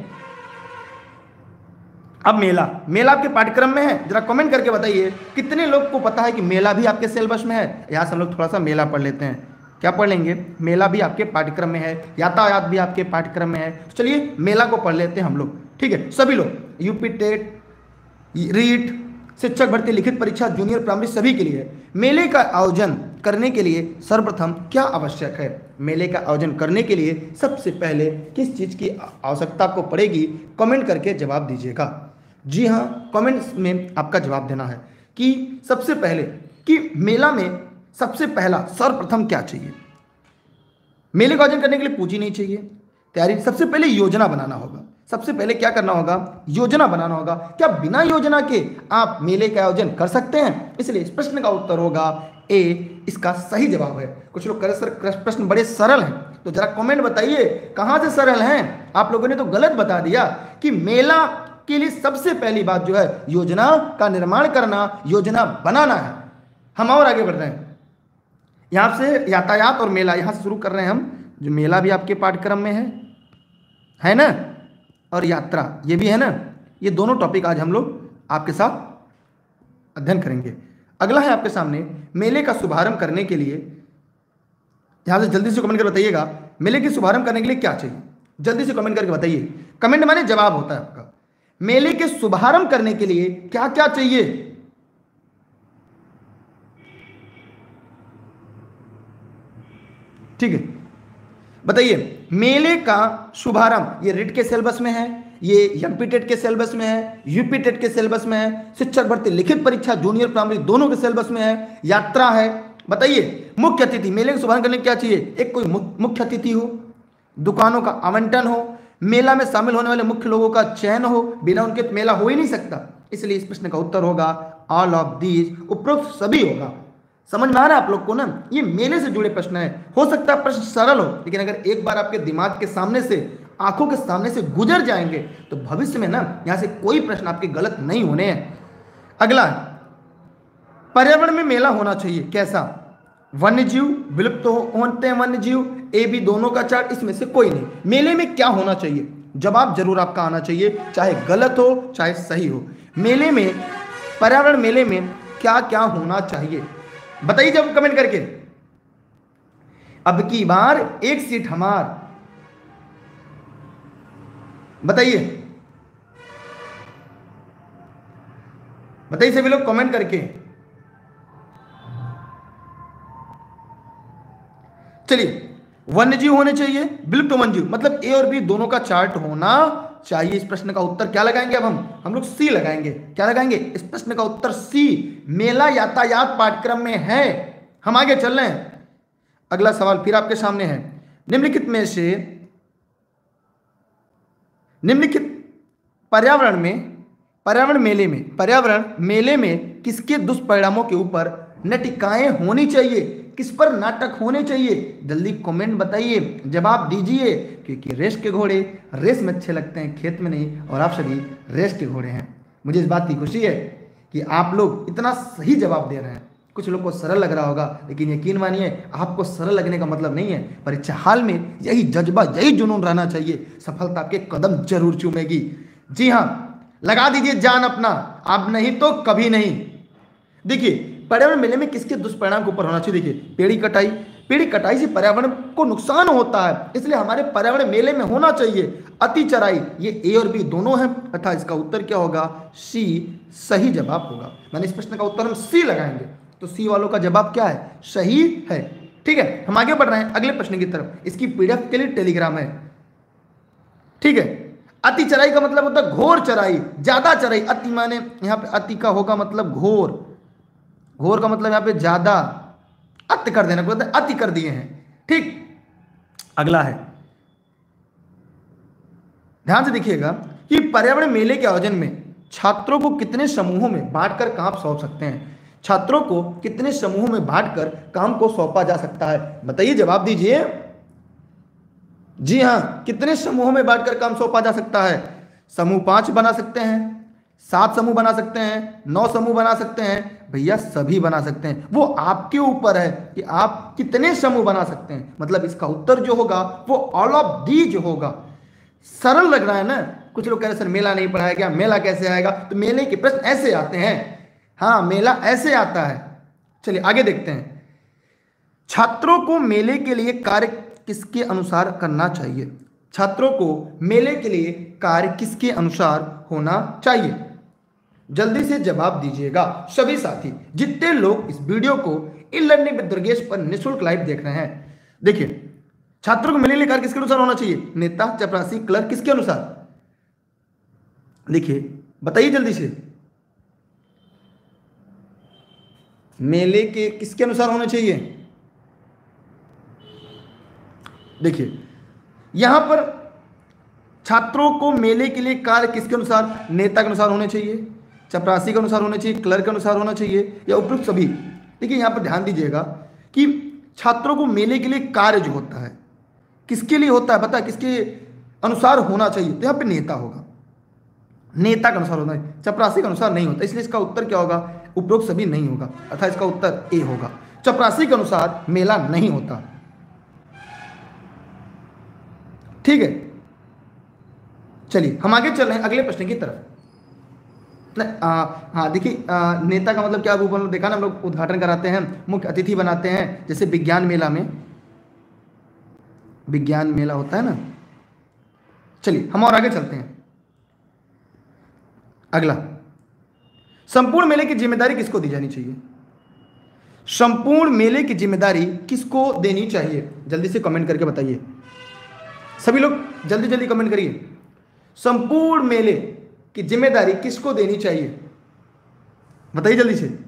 अब मेला, मेला आपके पाठ्यक्रम में है, जरा कमेंट करके बताइए कितने लोग को पता है कि मेला भी आपके सिलेबस में है। यहाँ से हम लोग थोड़ा सा मेला पढ़ लेते हैं। क्या पढ़ लेंगे, मेला भी आपके पाठ्यक्रम में है, यातायात भी आपके पाठ्यक्रम में है। तो चलिए मेला को पढ़ लेते हैं हम लोग। ठीक है, सभी लोग यूपी टेट, रीट, शिक्षक भर्ती लिखित परीक्षा, जूनियर प्राइमरी, सभी के लिए मेले का आयोजन करने के लिए सर्वप्रथम क्या आवश्यक है, मेले का आयोजन करने के लिए सबसे पहले किस चीज़ की आवश्यकता को पड़ेगी, कमेंट करके जवाब दीजिएगा। जी हाँ, कमेंट्स में आपका जवाब देना है कि सबसे पहले कि मेला में सबसे पहला सर्वप्रथम क्या चाहिए। मेले का आयोजन करने के लिए पूंजी नहीं चाहिए, तैयारी, सबसे पहले योजना बनाना होगा। सबसे पहले क्या करना होगा, योजना बनाना होगा। क्या बिना योजना के आप मेले का आयोजन कर सकते हैं, इसलिए इस प्रश्न का उत्तर होगा ए, इसका सही जवाब है। कुछ लोग कह रहे सर प्रश्न बड़े सरल हैं, तो जरा कमेंट बताइए कहां से सरल हैं। आप लोगों ने तो गलत बता दिया कि मेला के लिए सबसे पहली बात जो है योजना का निर्माण करना, योजना बनाना है। हम और आगे बढ़ रहे हैं, यहां से यातायात और मेला यहां से शुरू कर रहे हैं हम। जो मेला भी आपके पाठ्यक्रम में है है ना, और यात्रा ये भी है ना। ये दोनों टॉपिक आज हम लोग आपके साथ अध्ययन करेंगे। अगला है आपके सामने मेले का शुभारंभ करने के लिए, यहां से जल्दी से कमेंट करके बताइएगा मेले के शुभारंभ करने के लिए क्या चाहिए, जल्दी से कमेंट करके बताइए। कमेंट माने जवाब होता है आपका। मेले के शुभारंभ करने के लिए क्या क्या चाहिए, ठीक है बताइए। मेले का शुभारंभ ये रिट के सिलेबस में है, ये एमपी टेट के सिलेबस में है, यूपी टेट के सिलेबस में है, शिक्षक भर्ती लिखित परीक्षा जूनियर प्राइमरी दोनों के सिलेबस में है, यात्रा है। बताइए मुख्य अतिथि, मेले का शुभारंभ करने क्या चाहिए, एक कोई मुख्य अतिथि हो, दुकानों का आवंटन हो, मेला में शामिल होने वाले मुख्य लोगों का चयन हो, बिना उनके तो मेला हो ही नहीं सकता। इसलिए इस प्रश्न का उत्तर होगा ऑल ऑफ दीज, उपरोक्त सभी होगा। समझ में आ रहा है आप लोग को ना, ये मेले से जुड़े प्रश्न है। हो सकता है प्रश्न सरल हो, लेकिन अगर एक बार आपके दिमाग के सामने से, आंखों के सामने से गुजर जाएंगे तो भविष्य में ना यहाँ से कोई प्रश्न आपके गलत नहीं होने हैं। अगला पर्यावरण में मेला होना चाहिए, कैसा? वन्य जीव, विलुप्त तो होते हैं वन्य जीव, ए बी दोनों का चार्ट, इसमें से कोई नहीं। मेले में क्या होना चाहिए? जवाब जरूर आपका आना चाहिए, चाहे गलत हो चाहे सही हो। मेले में, पर्यावरण मेले में क्या क्या होना चाहिए बताइए जब कमेंट करके। अब की बार एक सीट हमार, बताइए बताइए सभी लोग कमेंट करके। चलिए, वन्य जीव होने चाहिए, विलुप्त वन्य जीव, मतलब ए और बी दोनों का चार्ट होना चाहिए। इस प्रश्न का उत्तर क्या लगाएंगे? अब हम हम लोग सी लगाएंगे। क्या लगाएंगे? इस प्रश्न का उत्तर सी, मेला यातायात पाठ्यक्रम में है। हम आगे चल रहे हैं। अगला सवाल फिर आपके सामने है। निम्नलिखित में से निम्नलिखित पर्यावरण में पर्यावरण मेले में पर्यावरण मेले में किसके दुष्परिणामों के ऊपर नटिकाएं होनी चाहिए? किस पर नाटक होने चाहिए? जल्दी कमेंट बताइए, जवाब दीजिए, क्योंकि रेस के घोड़े रेस में अच्छे लगते हैं, खेत में नहीं, और आप सभी रेस के घोड़े हैं। मुझे इस बात की खुशी है कि आप लोग इतना सही जवाब दे रहे हैं। कुछ लोग को सरल लग रहा होगा, लेकिन यकीन मानिए आपको सरल लगने का मतलब नहीं है। परीक्षा हाल में यही जज्बा, यही जुनून रहना चाहिए, सफलता के कदम जरूर चूमेगी। जी हाँ, लगा दीजिए जान अपना, अब नहीं तो कभी नहीं। देखिए, पर्यावरण मेले में किसके दुष्परिणाम के ऊपर होना चाहिए? देखिए, पेड़ी कटाई, पेड़ी कटाई से पर्यावरण को नुकसान होता है, इसलिए हमारे पर्यावरण मेले में होना चाहिए। अति चराई, ये ए और बी दोनों हैं, अर्थात इसका उत्तर क्या होगा? सी सही जवाब होगा। मैंने इस प्रश्न का उत्तर हम सी लगाएंगे, तो सी वालों का जवाब क्या है? सही है। ठीक है, हम आगे बढ़ रहे हैं अगले प्रश्न की तरफ। इसकी पीडीएफ के लिए टेलीग्राम है। ठीक है, अति चराई का मतलब होता है घोर चराई, ज्यादा चराई। अति माने यहाँ पे अति का होगा मतलब घोर, घोर का मतलब यहाँ पे ज्यादा, अति कर देना, मतलब अति कर दिए हैं। ठीक, अगला है, ध्यान से देखिएगा कि पर्यावरण मेले के आयोजन में छात्रों को कितने समूहों में बांटकर काम सौंप सकते हैं? छात्रों को कितने समूहों में बांटकर काम को सौंपा जा सकता है? बताइए, जवाब दीजिए। जी हाँ, कितने समूहों में बांटकर काम सौंपा जा सकता है? समूह पांच बना सकते हैं, सात समूह बना सकते हैं, नौ समूह बना सकते हैं, भैया सभी बना सकते हैं। वो आपके ऊपर है कि आप कितने समूह बना सकते हैं। मतलब इसका उत्तर जो होगा वो ऑल ऑफ दीज होगा। सरल लग रहा है ना? कुछ लोग कह रहे सर मेला नहीं पढ़ाया गया, मेला कैसे आएगा? तो मेले के प्रश्न ऐसे आते हैं। हाँ, मेला ऐसे आता है। चलिए आगे देखते हैं। छात्रों को मेले के लिए कार्य किसके अनुसार करना चाहिए? छात्रों को मेले के लिए कार्य किसके अनुसार होना चाहिए? जल्दी से जवाब दीजिएगा सभी साथी, जितने लोग इस वीडियो को ई लर्निंग विद दुर्गेश पर निःशुल्क लाइव देख रहे हैं। देखिए, छात्रों को मेले के लिए कार्य किसके अनुसार होना चाहिए? नेता, चपरासी, क्लर्क, किसके अनुसार? देखिए, बताइए जल्दी से, मेले के किसके अनुसार होना चाहिए? देखिए, यहां पर छात्रों को मेले के लिए कार्य किसके अनुसार? नेता के अनुसार होने चाहिए, चपरासी के अनुसार होने चाहिए, क्लर्क के अनुसार होना चाहिए, या उपयुक्त सभी? देखिए, यहां पर ध्यान दीजिएगा कि छात्रों को मेले के लिए कार्य जो होता है किसके लिए होता है? पता है किसके अनुसार होना चाहिए? तो यहां पर नेता होगा, नेता के अनुसार होना है, चपरासी के अनुसार नहीं होता। इसलिए इसका उत्तर क्या होगा? उपरोक्त सभी नहीं होगा, अर्थात इसका उत्तर ए होगा। चपरासी के अनुसार मेला नहीं होता। ठीक है, चलिए हम आगे चल रहे हैं अगले प्रश्न की तरफ। हाँ देखिए, नेता का मतलब क्या ऊपर देखा ना, हम लोग उद्घाटन कराते हैं, मुख्य अतिथि बनाते हैं, जैसे विज्ञान मेला में विज्ञान मेला होता है ना। चलिए हम और आगे चलते हैं। अगला, संपूर्ण मेले की जिम्मेदारी किसको दी जानी चाहिए? संपूर्ण मेले की जिम्मेदारी किसको देनी चाहिए? जल्दी से कमेंट करके बताइए सभी लोग, जल्दी जल्दी कमेंट करिए। संपूर्ण मेले की जिम्मेदारी किसको देनी चाहिए? बताइए जल्दी से।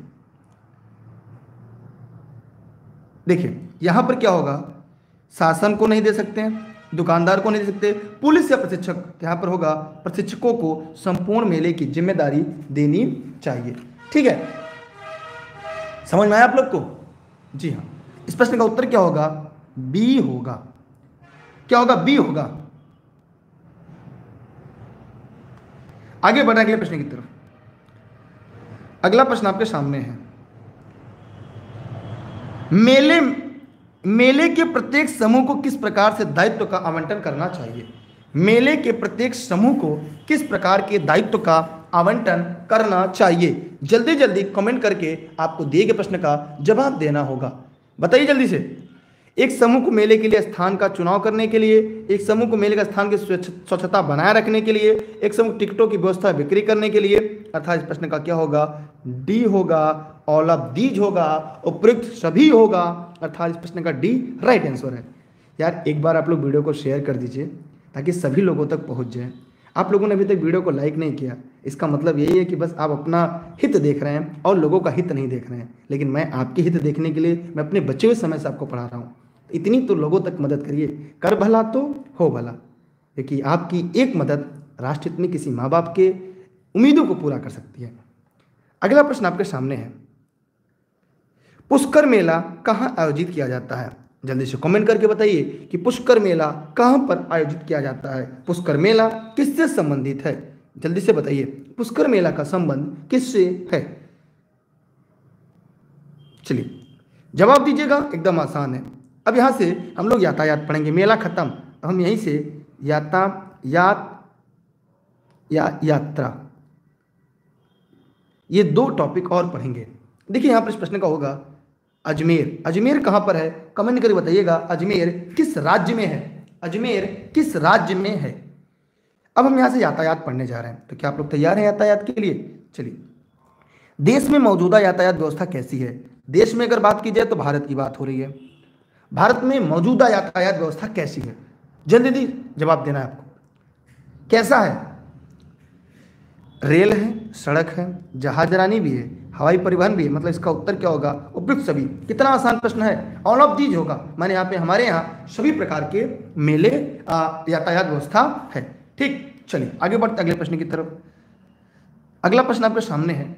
देखिए, यहां पर क्या होगा? शासन को नहीं दे सकते हैं, दुकानदार को नहीं दे सकते, पुलिस या प्रशिक्षक, यहां पर होगा प्रशिक्षकों को संपूर्ण मेले की जिम्मेदारी देनी चाहिए। ठीक है, समझ में आया आप लोग को? जी हाँ, इस प्रश्न का उत्तर क्या होगा? बी होगा। क्या होगा? बी होगा। आगे बढ़े अगले प्रश्न की तरफ। अगला प्रश्न आपके सामने है। मेले मेले के प्रत्येक समूह को किस प्रकार से दायित्व का आवंटन करना चाहिए? मेले के प्रत्येक समूह को किस प्रकार के दायित्व का आवंटन करना चाहिए? जल्दी जल्दी कमेंट करके आपको दिए गए प्रश्न का जवाब देना होगा। बताइए जल्दी से। एक समूह को मेले के लिए स्थान का चुनाव करने के लिए, एक समूह को मेले का स्थान की स्वच्छता बनाए रखने के लिए, एक समूह टिकटों की व्यवस्था बिक्री करने के लिए, अर्थात इस प्रश्न का क्या होगा? डी होगा, ऑल ऑफ दीज होगा, उपयुक्त सभी होगा, अर्थात इस प्रश्न का डी राइट आंसर है। यार एक बार आप लोग वीडियो को शेयर कर दीजिए ताकि सभी लोगों तक पहुंच जाए। आप लोगों ने अभी तक वीडियो को लाइक नहीं किया, इसका मतलब यही है कि बस आप अपना हित देख रहे हैं और लोगों का हित नहीं देख रहे हैं। लेकिन मैं आपके हित देखने के लिए मैं अपने बचे हुए समय से आपको पढ़ा रहा हूँ। इतनी तो लोगों तक मदद करिए, कर भला तो हो भला, क्योंकि आपकी एक मदद राष्ट्र हित में किसी माँ बाप के उम्मीदों को पूरा कर सकती है। अगला प्रश्न आपके सामने है, पुष्कर मेला कहाँ आयोजित किया जाता है? जल्दी से कमेंट करके बताइए कि पुष्कर मेला कहाँ पर आयोजित किया जाता है। पुष्कर मेला किससे संबंधित है? जल्दी से बताइए, पुष्कर मेला का संबंध किससे है? चलिए जवाब दीजिएगा, एकदम आसान है। अब यहाँ से हम लोग यातायात पढ़ेंगे, मेला खत्म, तो हम यहीं से यातायात या यात्रा, ये दो टॉपिक और पढ़ेंगे। देखिए यहाँ पर इस प्रश्न का होगा अजमेर। अजमेर कहाँ पर है? कमेंट करके बताइएगा, अजमेर किस राज्य में है? अजमेर किस राज्य में है? अब हम यहाँ से यातायात पढ़ने जा रहे हैं, तो क्या आप लोग तैयार हैं यातायात के लिए? चलिए, देश में मौजूदा यातायात व्यवस्था कैसी है? देश में अगर बात की जाए तो भारत की बात हो रही है। भारत में मौजूदा यातायात व्यवस्था कैसी है? जल्दी जल्दी जवाब देना है आपको। कैसा है? रेल है, सड़क है, जहाजरानी भी है, हवाई परिवहन भी है, मतलब इसका उत्तर क्या होगा? उपयुक्त सभी। कितना आसान प्रश्न है, ऑल ऑफ दीज होगा। माने यहाँ पे हमारे यहाँ सभी प्रकार के मेले यातायात व्यवस्था है। ठीक, चलिए आगे बढ़ते अगले प्रश्न की तरफ। अगला प्रश्न आपके सामने है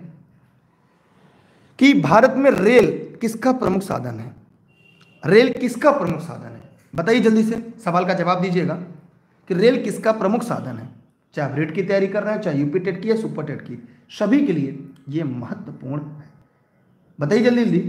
कि भारत में रेल किसका प्रमुख साधन है? रेल किसका प्रमुख साधन है? बताइए जल्दी से, सवाल का जवाब दीजिएगा कि रेल किसका प्रमुख साधन है। चाहे आप रेट की तैयारी कर रहे हैं, चाहे यूपी टेट की या सुपर टेट की, सभी के लिए ये महत्वपूर्ण है। बताइए जल्दी जल्दी।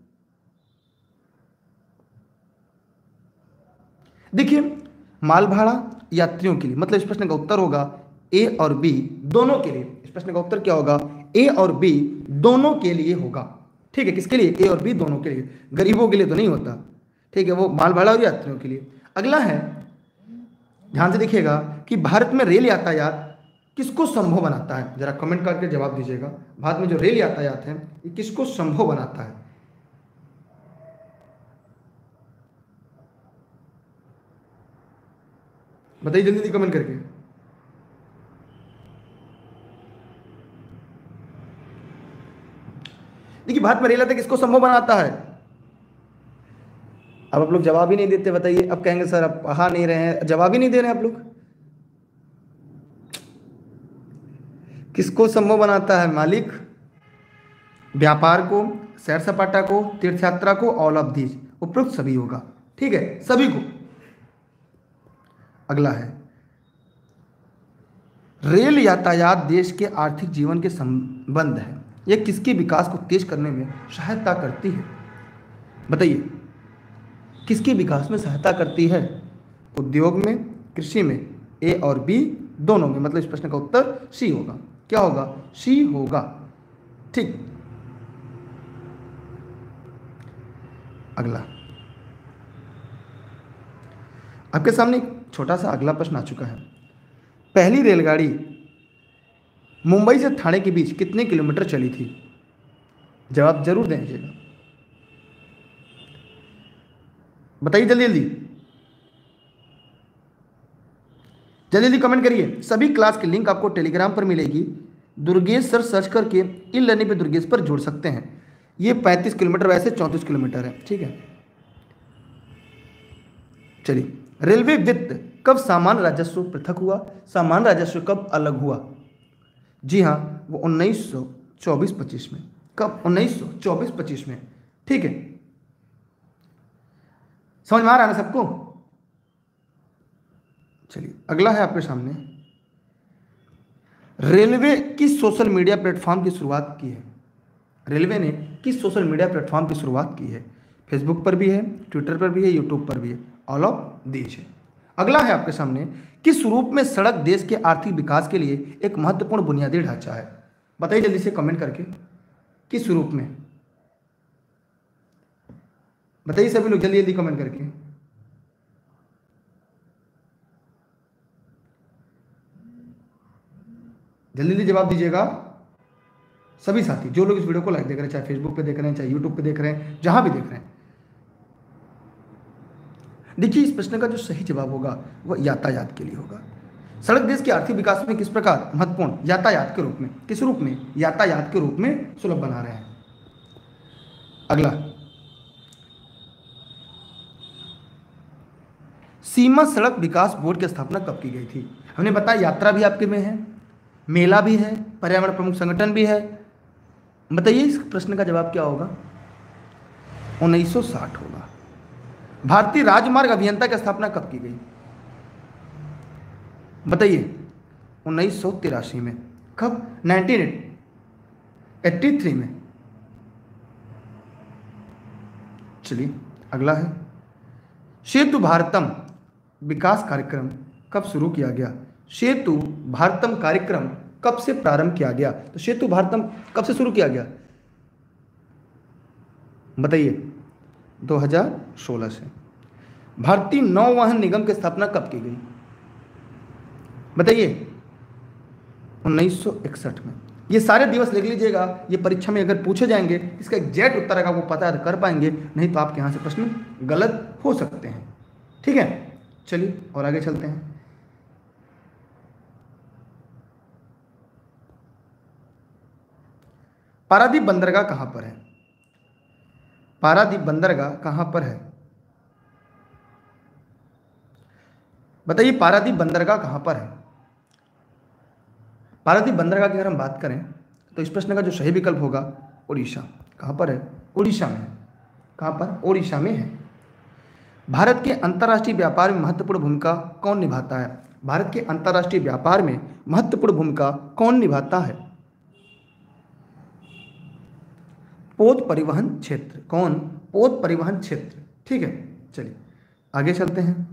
देखिए, माल भाड़ा यात्रियों के लिए, मतलब इस प्रश्न का उत्तर होगा ए और बी दोनों के लिए। इस प्रश्न का उत्तर क्या होगा? ए और बी दोनों के लिए होगा। ठीक है, किसके लिए? ए और बी दोनों के लिए, गरीबों के लिए तो नहीं होता। ठीक है, वो माल भाड़ा और यात्रियों के लिए। अगला है, ध्यान से देखिएगा कि भारत में रेल यातायात किसको संभव बनाता है? जरा कमेंट करके जवाब दीजिएगा। भारत में जो रेल यातायात है ये किसको संभव बनाता है? बताइए जल्दी जल्दी कमेंट करके। देखिए, भारत में रेल यातायात किसको संभव बनाता है? अब आप लोग जवाब ही नहीं देते। बताइए, अब कहेंगे सर आप पढ़ा नहीं रहे हैं, जवाब ही नहीं दे रहे हैं आप लोग। किसको संभव बनाता है? मालिक, व्यापार को, सैर सपाटा को, तीर्थ यात्रा को, ऑल ऑफ दीज, उपयुक्त सभी होगा। ठीक है, सभी को। अगला है, रेल यातायात देश के आर्थिक जीवन के संबंध है। यह किसके विकास को तेज करने में सहायता करती है? बताइए, किसके विकास में सहायता करती है? उद्योग में, कृषि में, ए और बी दोनों में, मतलब इस प्रश्न का उत्तर सी होगा। क्या होगा? सी होगा। ठीक, अगला आपके सामने एक छोटा सा अगला प्रश्न आ चुका है। पहली रेलगाड़ी मुंबई से ठाणे के बीच कितने किलोमीटर चली थी? जवाब जरूर दीजिएगा, बताइए जल्दी जल्दी जल्दी जल्दी कमेंट करिए। सभी क्लास की लिंक आपको टेलीग्राम पर मिलेगी। दुर्गेश सर सर्च करके ई लर्निंग पे दुर्गेश पर जुड़ सकते हैं। ये पैंतीस किलोमीटर, वैसे चौंतीस किलोमीटर है। ठीक है, चलिए, रेलवे वित्त कब सामान्य राजस्व पृथक हुआ? सामान्य राजस्व कब अलग हुआ? जी हाँ, वो उन्नीस सौ चौबीस पच्चीस में। कब? उन्नीस सौ चौबीस पच्चीस में। ठीक है, समझ में आ रहा है ना सबको? चलिए, अगला है आपके सामने, रेलवे किस सोशल मीडिया प्लेटफॉर्म की शुरुआत की है? रेलवे ने किस सोशल मीडिया प्लेटफॉर्म की शुरुआत की है? फेसबुक पर भी है, ट्विटर पर भी है, यूट्यूब पर भी है, ऑल ऑफ दीज है। अगला है आपके सामने, किस रूप में सड़क देश के आर्थिक विकास के लिए एक महत्वपूर्ण बुनियादी ढांचा है? बताइए जल्दी से कमेंट करके, किस रूप में? बताइए सभी लोग जल्दी जल्दी कमेंट करके। जल्दी जल्दी जवाब दीजिएगा सभी साथी, जो लोग इस वीडियो को लाइक देख रहे हैं, चाहे फेसबुक पे देख रहे हैं, चाहे यूट्यूब पे देख रहे हैं, जहां भी देख रहे हैं। देखिए इस प्रश्न का जो सही जवाब होगा वह यातायात के लिए होगा। सड़क देश के आर्थिक विकास में किस प्रकार महत्वपूर्ण? यातायात के रूप में। किस रूप में? यातायात के रूप में सुलभ बना रहे हैं। अगला, सीमा सड़क विकास बोर्ड की स्थापना कब की गई थी? हमने बताया यात्रा भी आपके में है, मेला भी है, पर्यावरण प्रमुख संगठन भी है। बताइए इस प्रश्न का जवाब क्या होगा? उन्नीस सौ साठ होगा। भारतीय राजमार्ग अभियंता की स्थापना कब की गई? बताइए उन्नीस सौ तिरासी में। कब? नाइनटीन एट्टी थ्री में। चलिए अगला है, सेतु भारतम विकास कार्यक्रम कब शुरू किया गया? सेतु भारतम कार्यक्रम कब से प्रारंभ किया गया? तो सेतु भारतम कब से शुरू किया गया? बताइए दो हज़ार सोलह से। भारतीय नौवहन निगम की स्थापना कब की गई? बताइए उन्नीस सौ इकसठ में। ये सारे दिवस लिख लीजिएगा, ये परीक्षा में अगर पूछे जाएंगे इसका एग्जैक्ट उत्तर अगर आपको पता है तो कर पाएंगे, नहीं तो आपके यहाँ से प्रश्न गलत हो सकते हैं। ठीक है, चलिए और आगे चलते हैं। पारादीप बंदरगाह कहाँ पर है? पारादीप बंदरगाह कहाँ पर है? बताइए पारादीप बंदरगाह कहाँ पर है? पारादीप बंदरगाह की अगर हम बात करें तो इस प्रश्न का जो सही विकल्प होगा उड़ीसा। कहाँ पर है? उड़ीसा में है। कहाँ पर? उड़ीसा में है। भारत के अंतर्राष्ट्रीय व्यापार में महत्वपूर्ण भूमिका कौन निभाता है? भारत के अंतर्राष्ट्रीय व्यापार में महत्वपूर्ण भूमिका कौन निभाता है? पोत परिवहन क्षेत्र। कौन? पोत परिवहन क्षेत्र। ठीक है, चलिए आगे चलते हैं।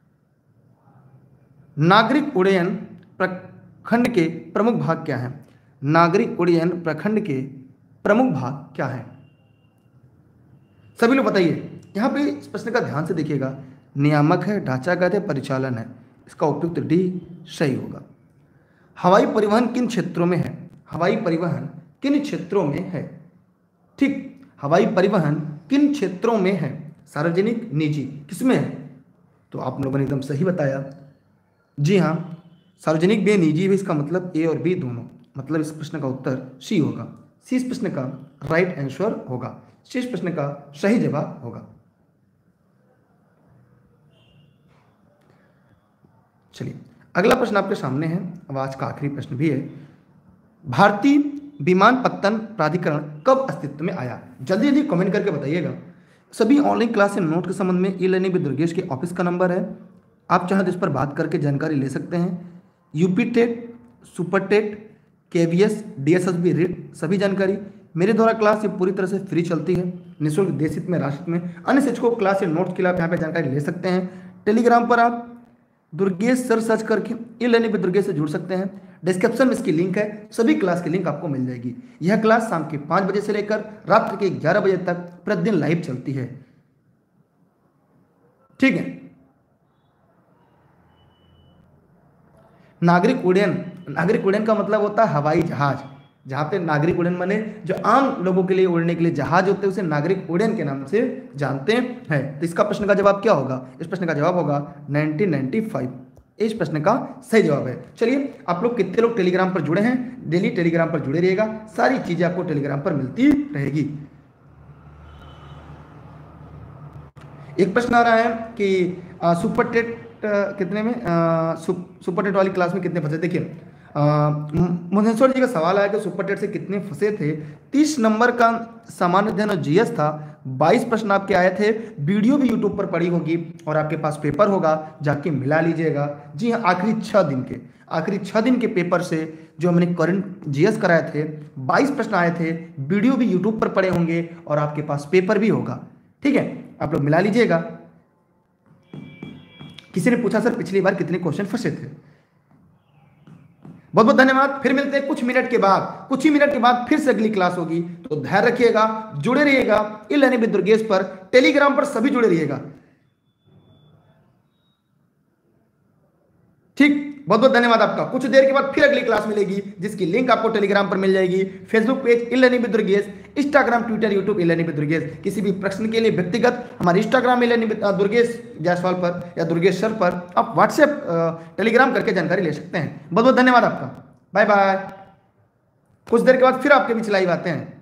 नागरिक उड्डयन प्रखंड के प्रमुख भाग क्या हैं? नागरिक उड्डयन प्रखंड के प्रमुख भाग क्या हैं? सभी लोग बताइए। यहाँ पे इस प्रश्न का ध्यान से देखिएगा, नियामक है, ढांचागत है, परिचालन है। इसका उपयुक्त डी सही होगा। हवाई परिवहन किन क्षेत्रों में है? हवाई परिवहन किन क्षेत्रों में है? ठीक, हवाई परिवहन किन क्षेत्रों में है? सार्वजनिक, निजी, किसमें है? तो आप लोगों ने एकदम सही बताया। जी हाँ, सार्वजनिक भी, निजी भी। इसका मतलब ए और बी दोनों। मतलब इस प्रश्न का उत्तर सी होगा। सी इस प्रश्न का राइट आंसर होगा। सी इस प्रश्न का सही जवाब होगा। चलिए अगला प्रश्न आपके सामने है, अब आज का आखिरी प्रश्न भी है। भारतीय विमानपत्तन प्राधिकरण कब अस्तित्व में आया? जल्दी जल्दी कमेंट करके बताइएगा। सभी ऑनलाइन क्लास से नोट के संबंध में ई लर्निंग विद दुर्गेश के ऑफिस का नंबर है, आप चाहें तो इस पर बात करके जानकारी ले सकते हैं। UP TET, super TET, KVS, DSSB, REET सभी जानकारी मेरे द्वारा क्लास ये पूरी तरह से फ्री चलती है, निःशुल्क, देश हित में, राष्ट्र हित में। अन्य शिक्षकों क्लास या नोट्स के लिए आप यहाँ पे जानकारी ले सकते हैं। टेलीग्राम पर आप दुर्गेश सर सर्च करके ई लर्निंग विद दुर्गेश से जुड़ सकते हैं। डिस्क्रिप्शन में इसकी लिंक है, सभी क्लास की लिंक आपको मिल जाएगी। यह क्लास शाम के पाँच बजे से लेकर रात्रि के ग्यारह बजे तक प्रतिदिन लाइव चलती है। ठीक है। नागरिक उड्डयन, नागरिक उड्डयन का मतलब होता है हवाई जहाज। जहाँ पे नागरिक उड्डयन माने जो आम लोगों के लिए उड़ने के लिए जहाज होते हैं उसे नागरिक उड्डयन के नाम से जानते हैं। तो इसका प्रश्न का जवाब क्या होगा? इस प्रश्न का जवाब होगा नाइनटीन नाइंटी फाइव। इस प्रश्न का सही जवाब है। चलिए आप लोग कितने लोग टेलीग्राम पर जुड़े हैं? डेली टेलीग्राम पर जुड़े रहिएगा, सारी चीजें आपको टेलीग्राम पर मिलती रहेगी। एक प्रश्न आ रहा है कि आ, सुपर टेट कितने में, आ, सु, सुपर टेट वाली क्लास में कितने फंसे? देखिए मुंजेश्वर जी का सवाल आया कि सुपर टेट से कितने फंसे थे। तीस नंबर का सामान्य अध्ययन और जीएस था, बाईस प्रश्न आपके आए थे। वीडियो भी यूट्यूब पर पड़ी होगी और आपके पास पेपर होगा, जाके मिला लीजिएगा। जी हाँ, आखिरी छः दिन के आखिरी छः दिन के पेपर से जो हमने करंट जीएस कराए थे, बाईस प्रश्न आए थे। वीडियो भी यूट्यूब पर पड़े होंगे और आपके पास पेपर भी होगा। ठीक है, आप लोग मिला लीजिएगा। किसी ने पूछा सर पिछली बार कितने क्वेश्चन फंसे थे। बहुत बहुत धन्यवाद। फिर मिलते हैं कुछ मिनट के बाद, कुछ ही मिनट के बाद फिर से अगली क्लास होगी। तो ध्यान रखिएगा, जुड़े रहिएगा ई लर्निंग विद दुर्गेश पर, टेलीग्राम पर सभी जुड़े रहिएगा। ठीक, बहुत बहुत धन्यवाद आपका। कुछ देर के बाद फिर अगली क्लास मिलेगी, जिसकी लिंक आपको टेलीग्राम पर मिल जाएगी, Facebook page e learning with Durgesh, Instagram, Twitter, YouTube e learning with Durgesh. किसी भी प्रश्न के लिए व्यक्तिगत हमारे Instagram e learning with Durgesh Jaiswal पर या दुर्गेश सर पर आप व्हाट्सएप टेलीग्राम करके जानकारी ले सकते हैं। बहुत बहुत धन्यवाद आपका, बाय बाय। कुछ देर के बाद फिर आपके बीच लाइव आते हैं।